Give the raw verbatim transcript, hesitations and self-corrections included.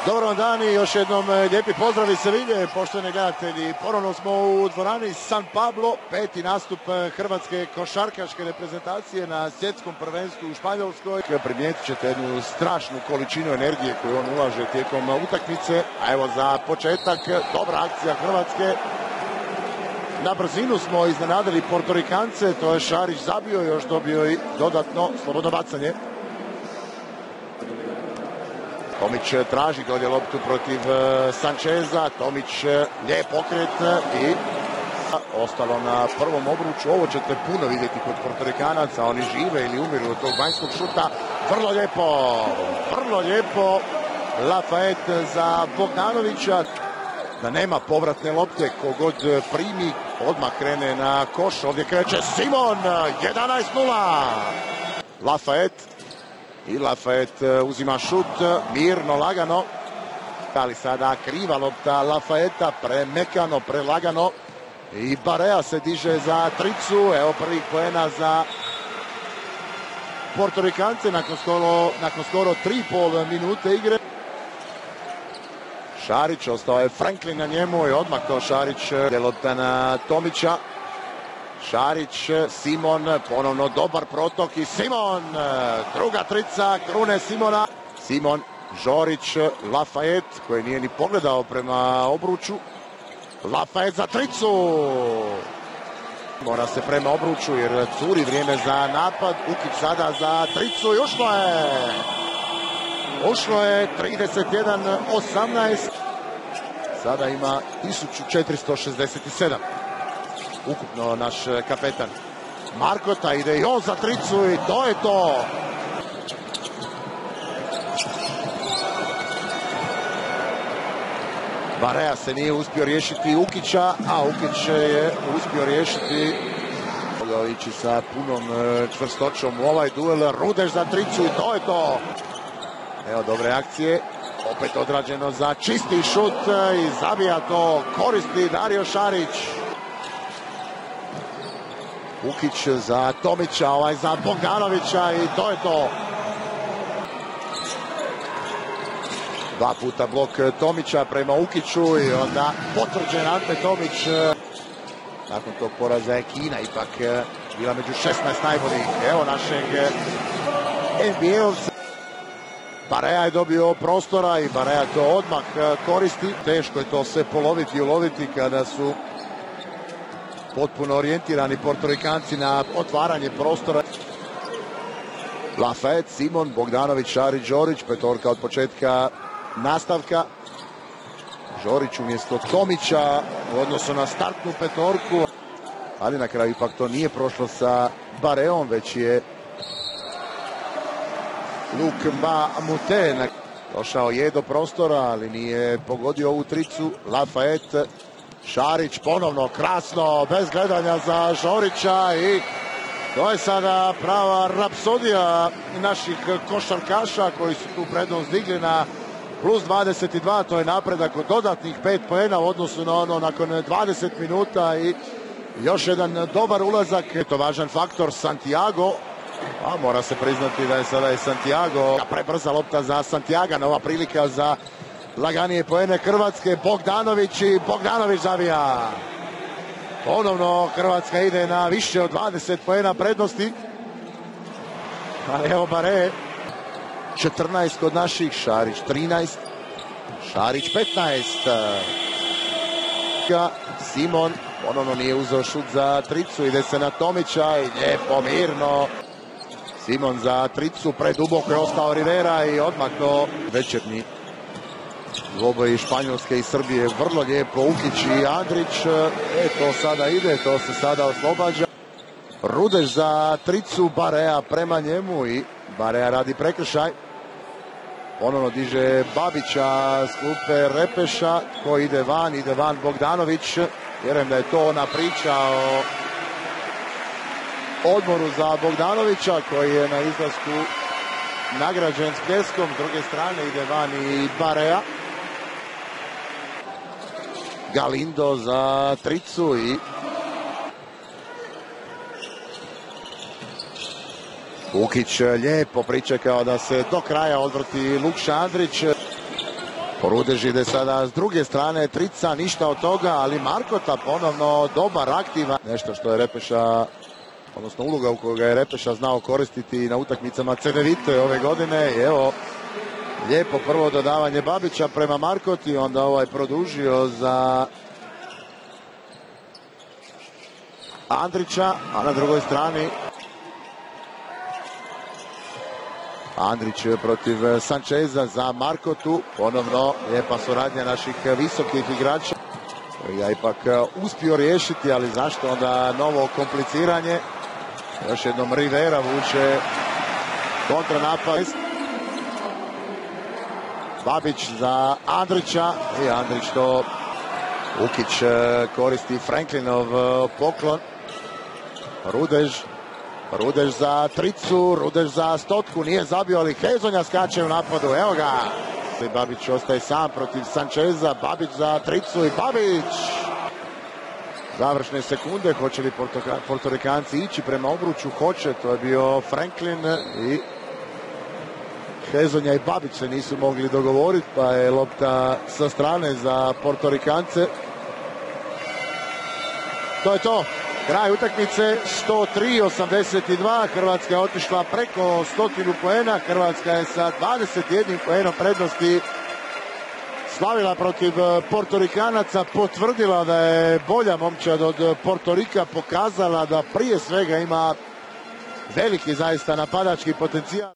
Dobar vam dan i još jednom lijepi pozdrav iz Sevilje, poštovani gledatelji. Ponovno smo u dvorani San Pablo, peti nastup hrvatske košarkaške reprezentacije na svjetskom prvenstvu u Španjolskoj. Primijetit ćete jednu strašnu količinu energije koju on ulaže tijekom utakmice. A evo za početak, dobra akcija Hrvatske. Na brzinu smo iznenadili Portorikance, to je Šarić zabio, još dobio i dodatno slobodno bacanje. Tomić traži dolje loptu protiv Sančeza, Tomić lijep pokret i ostalo na prvom obruču. Ovo ćete puno vidjeti kod Portorikanaca, oni žive ili umiru od tog vanjskog šuta. Vrlo lijepo, vrlo lijepo Lafayette za Bogdanovića. Da nema povratne lopte, kogod primi odmah krene na koš. Ovdje kreće Simon, jedanaest nula. Lafayette. I Lafayette uzima šut, mirno, lagano. Ali sada kriva lopta Lafayetta, premekano, prelagano. I Barea se diže za tricu. Evo prvih poena za Portorikance nakon skoro, nakon skoro tri i pol minute igre. Šarić, ostao je Franklin na njemu i odmah to Šarić lopta na Tomića. Šarić, Simon, ponovno dobar protok i Simon, druga trica, krune Simona. Simon, Žorić, Lafayette koji nije ni pogledao prema obruču. Lafayette za tricu. Mora se prema obruču jer curi vrijeme za napad. Ukić sada za tricu i ušlo je. Ušlo je trideset jedan osamnaest. Sada ima tisuću četiristo šezdeset sedam. Ukupno naš kapetan. Markota ide i on za tricu i to je to. Barea se nije uspio riješiti Ukića, a Ukić je uspio riješiti. Mogao ići sa punom čvrstoćom u ovaj duel. Rudeš za tricu i to je to. Evo dobre akcije. Opet odrađeno za čisti šut i zabija to. Koristi Dario Šarić. Ukić za Tomića, ovaj za Bogdanovića i to je to. Dva puta blok Tomića prema Ukiću i onda potvrđen Ante Tomić. Nakon tog poraza je Kina ipak bila među šesnaest najboljih. Evo našeg N B A-ovca. Barea je dobio prostora i Barea to odmah koristi. Teško je to sve poloviti i uloviti kada su potpuno orijentirani Portorikanci na otvaranje prostora. Lafayette, Simon, Bogdanović, Šarić, Žorić, petorka od početka nastavka. Žorić umjesto Tomića u odnosu na startnu petorku. Ali na kraju ipak to nije prošlo sa Bareom, već je Luc Mbah a Moute došao je do prostora, ali nije pogodio ovu tricu. Lafayette, Šarić ponovno krasno, bez gledanja za Žorića i to je sada prava rapsodija naših košarkaša koji su tu prednost digli na plus dvadeset dva. To je napredak od dodatnih pet poena u odnosu na ono nakon dvadeset minuta i još jedan dobar ulazak. Je to važan faktor Santiago. A mora se priznati da je sada i Santiago. Prebrza lopta za Santiaga, nova prilika za laganije poene Hrvatske. Bogdanović i Bogdanović zavija. Ponovno Hrvatska ide na više od dvadeset poena prednosti. Ali evo Bare. četrnaest kod naših, Šarić trinaest, Šarić petnaest. Simon ponovno nije uzeo šut za tricu, ide se na Tomića i lijepo, mirno. Simon za tricu, preduboko je ostao Rivera i odmah to večernji dvoboj Španjolske i Srbije. Vrlo lijepo Ukić i Andrić. E, to sada ide, to se sada oslobađa. Rudeš za tricu, Barea prema njemu i Barea radi prekršaj. Ponovno diže Babića s klupe Repeša koji ide van, ide van Bogdanović. Vjerujem da je to ona priča o odmoru za Bogdanovića koji je na izlasku nagrađen s pljeskom. S druge strane ide van i Barea. Galindo za tricu i Ukić lijepo pričekao da se do kraja odvrti Lukša Andrić. Rudež ide sada s druge strane, trica, ništa od toga, ali Markota ponovno dobar, aktivan. Nešto što je Repeša, odnosno uloga u kojoj ga je Repeša znao koristiti na utakmicama Cedevite ove godine. I evo, lijepo prvo dodavanje Babića prema Markoti, onda ovaj produžio za Andrića, a na drugoj strani Andrić protiv Sančeza za Markotu. Ponovno lijepa suradnja naših visokih igrača. Ja ipak uspio riješiti, ali zašto onda novo kompliciranje? Još jednom Rivera vuče kontranapad. Babić za Andrića i Andrić to Ukić koristi Franklinov poklon. Rudež. Rudež za tricu, Rudež za stotku, nije zabio, ali Hezonja skače u napadu, evo ga. Babić ostaje sam protiv Sančeza, Babić za tricu i Babić. Završne sekunde, hoće li Portorikanci ići prema obruču? Hoće, to je bio Franklin i Hezonja i Babić se nisu mogli dogovoriti, pa je lopta sa strane za Portorikance. To je to. Kraj utakmice sto tri osamdeset dva, Hrvatska je otišla preko stotinu poena, Hrvatska je sa dvadeset jednim poenom prednosti slavila protiv Portorikanaca, potvrdila da je bolja momčad od Portorika, pokazala da prije svega ima veliki zaista napadački potencijal.